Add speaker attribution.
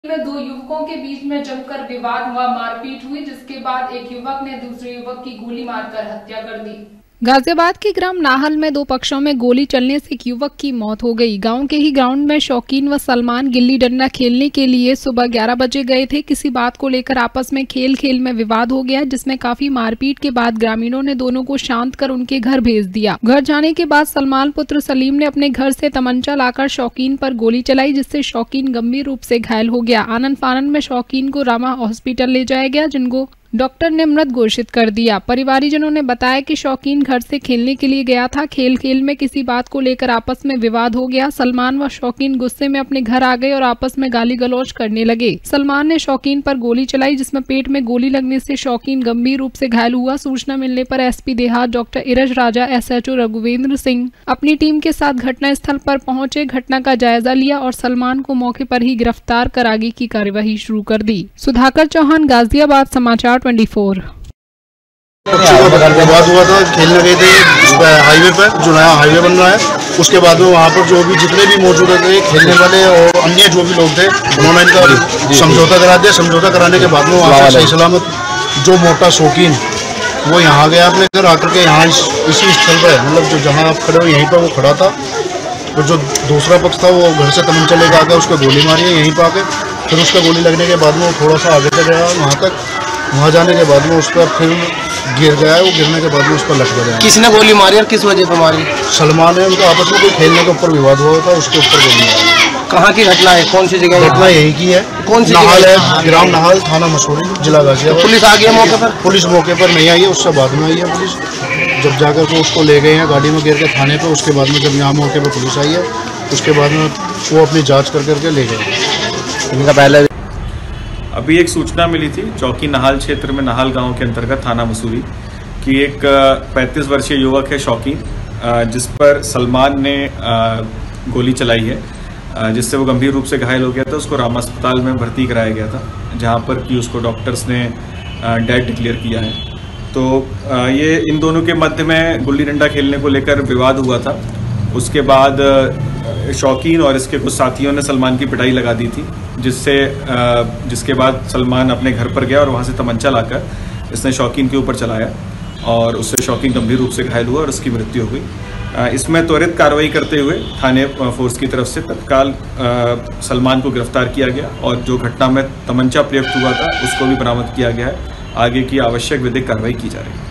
Speaker 1: में दो युवकों के बीच में जमकर विवाद हुआ, मारपीट हुई, जिसके बाद एक युवक ने दूसरे युवक की गोली मारकर हत्या कर दी।
Speaker 2: गाजियाबाद के ग्राम नाहल में दो पक्षों में गोली चलने से एक युवक की मौत हो गई। गांव के ही ग्राउंड में शौकीन व सलमान गिल्ली डंडा खेलने के लिए सुबह 11 बजे गए थे। किसी बात को लेकर आपस में खेल में विवाद हो गया, जिसमें काफी मारपीट के बाद ग्रामीणों ने दोनों को शांत कर उनके घर भेज दिया। घर जाने के बाद सलमान पुत्र सलीम ने अपने घर से तमंचा लाकर शौकीन पर गोली चलाई, जिससे शौकीन गंभीर रूप से घायल हो गया। आनंद फानंद में शौकीन को रामा हॉस्पिटल ले जाया गया, जिनको डॉक्टर ने मृत घोषित कर दिया। परिवारीजनों ने बताया कि शौकीन घर से खेलने के लिए गया था। खेल में किसी बात को लेकर आपस में विवाद हो गया। सलमान व शौकीन गुस्से में अपने घर आ गए और आपस में गाली गलौज करने लगे। सलमान ने शौकीन पर गोली चलाई, जिसमें पेट में गोली लगने से शौकीन गंभीर रूप से घायल हुआ। सूचना मिलने पर एसपी देहात डॉक्टर इरज राजा, SHO रघुवेंद्र सिंह अपनी टीम के साथ घटना स्थल पर पहुंचे, घटना का जायजा लिया और सलमान को मौके पर ही गिरफ्तार कर आगे की कार्यवाही शुरू कर दी। सुधाकर चौहान, गाजियाबाद, समाचार 24।
Speaker 3: विवाद हुआ था, खेलने गए थे हाईवे पर, जो नया हाईवे बन रहा है, उसके बाद में वहाँ पर जो भी जितने भी मौजूद थे खेलने वाले और अन्य जो भी लोग थे, उन्होंने इनका समझौता करा दिया। समझौता कराने के बाद में वहाँ से सही सलामत जो मोटा शौकीन वो यहाँ गया अपने घर आकर के, यहाँ इसी स्थल पर, मतलब जो जहाँ आप खड़े हो यहीं पर वो खड़ा था, और जो दूसरा पक्ष था वो घर से तमंचा लेकर आकर उसको गोली मारी है यहीं पर आके। फिर उसका गोली लगने के बाद में वो थोड़ा सा आगे तक गया, वहाँ तक, वहाँ जाने के बाद में उस पर फिर गिर गया है। वो गिरने के बाद में उस पर लट गया।
Speaker 4: किसने गोली मारी और किस वजह पर मारी?
Speaker 3: सलमान है, उनका आपस में कोई खेलने के ऊपर विवाद हुआ था, उसके ऊपर गोली मारी।
Speaker 4: कहाँ की घटना है, कौन सी जगह?
Speaker 3: घटना यही की है,
Speaker 4: कौन सी
Speaker 3: नाहल है, ग्राम नाहल, थाना मसूरी, जिला गाजियाबाद।
Speaker 4: पुलिस आ गई है मौके पर?
Speaker 3: पुलिस मौके पर नहीं आई है, उससे बाद में आई है पुलिस। जब जाकर के उसको ले गए हैं गाड़ी में गिर के थाने पे, उसके बाद में जब यहाँ मौके पर पुलिस आई है, उसके बाद में वो अपनी जाँच कर करके ले गए।
Speaker 4: इनका पहले
Speaker 5: अभी एक सूचना मिली थी चौकी नाहल क्षेत्र में, नाहल गांव के अंतर्गत थाना मसूरी की, एक 35 वर्षीय युवक है शौकीन, जिस पर सलमान ने गोली चलाई है, जिससे वो गंभीर रूप से घायल हो गया था। उसको रामा अस्पताल में भर्ती कराया गया था, जहां पर कि उसको डॉक्टर्स ने डेड डिक्लेयर किया है। तो ये इन दोनों के मध्य में गुल्ली डंडा खेलने को लेकर विवाद हुआ था। उसके बाद शौकीन और इसके कुछ साथियों ने सलमान की पिटाई लगा दी थी, जिसके बाद सलमान अपने घर पर गया और वहां से तमंचा लाकर इसने शौकीन के ऊपर चलाया और उससे शौकीन गंभीर रूप से घायल हुआ और उसकी मृत्यु हो गई। इसमें त्वरित कार्रवाई करते हुए थाने फोर्स की तरफ से तत्काल सलमान को गिरफ्तार किया गया और जो घटना में तमंचा प्रयुक्त हुआ था उसको भी बरामद किया गया है। आगे की आवश्यक विधिक कार्रवाई की जा रही है।